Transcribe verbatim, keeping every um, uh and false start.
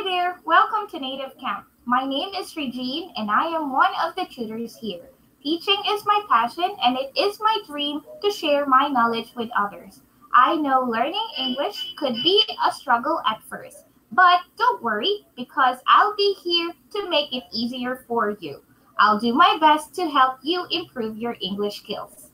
there! Welcome to Native Camp. My name is Regine and I am one of the tutors here. Teaching is my passion and it is my dream to share my knowledge with others. I know learning English could be a struggle at first, but don't worry because I'll be here to make it easier for you. I'll do my best to help you improve your English skills.